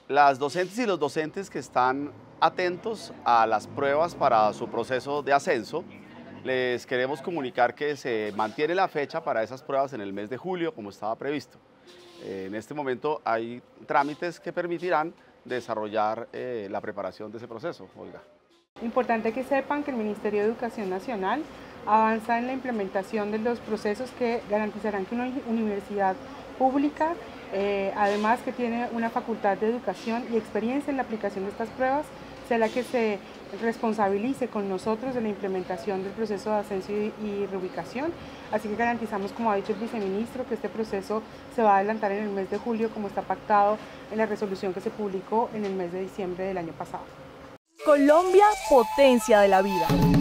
Las docentes y los docentes que están atentos a las pruebas para su proceso de ascenso, les queremos comunicar que se mantiene la fecha para esas pruebas en el mes de julio, como estaba previsto. En este momento hay trámites que permitirán desarrollar la preparación de ese proceso, Olga. Importante que sepan que el Ministerio de Educación Nacional avanza en la implementación de los procesos que garantizarán que una universidad pública, además que tiene una facultad de educación y experiencia en la aplicación de estas pruebas, sea la que se responsabilice con nosotros de la implementación del proceso de ascenso y reubicación. Así que garantizamos, como ha dicho el viceministro, que este proceso se va a adelantar en el mes de julio, como está pactado en la resolución que se publicó en el mes de diciembre del año pasado. Colombia, potencia de la vida.